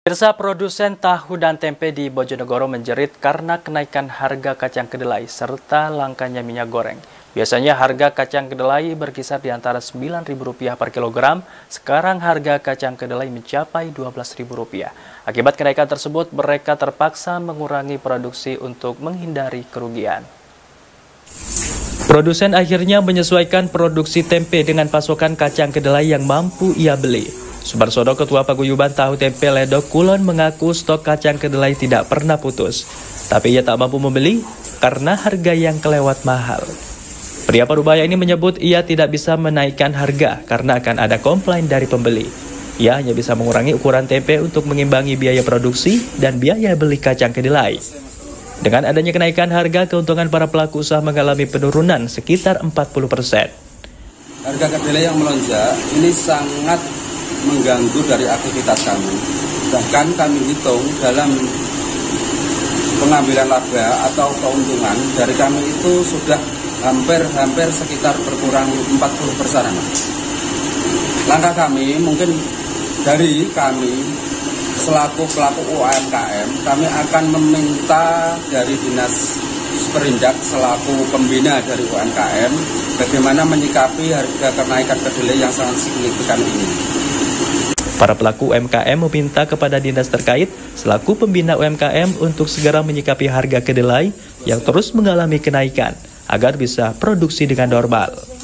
Pemirsa, produsen tahu dan tempe di Bojonegoro menjerit karena kenaikan harga kacang kedelai serta langkanya minyak goreng. Biasanya harga kacang kedelai berkisar di antara Rp9.000 per kilogram, sekarang harga kacang kedelai mencapai Rp12.000. Akibat kenaikan tersebut, mereka terpaksa mengurangi produksi untuk menghindari kerugian. Produsen akhirnya menyesuaikan produksi tempe dengan pasokan kacang kedelai yang mampu ia beli. Sumarsono, Ketua Paguyuban Tahu Tempe Ledok Kulon, mengaku stok kacang kedelai tidak pernah putus. Tapi ia tak mampu membeli karena harga yang kelewat mahal. Pria Parubaya ini menyebut ia tidak bisa menaikkan harga karena akan ada komplain dari pembeli. Ia hanya bisa mengurangi ukuran tempe untuk mengimbangi biaya produksi dan biaya beli kacang kedelai. Dengan adanya kenaikan harga, keuntungan para pelaku usaha mengalami penurunan sekitar 40%. Harga kedelai yang melonjak ini sangat mengganggu dari aktivitas kami. Bahkan kami hitung dalam pengambilan laba atau keuntungan dari kami itu sudah hampir sekitar berkurang 40%. Langkah kami mungkin dari kami selaku pelaku UMKM, kami akan meminta dari Dinas Perindak selaku pembina dari UMKM bagaimana menyikapi harga kenaikan kedelai yang sangat signifikan ini. Para pelaku UMKM meminta kepada dinas terkait selaku pembina UMKM untuk segera menyikapi harga kedelai yang terus mengalami kenaikan agar bisa produksi dengan normal.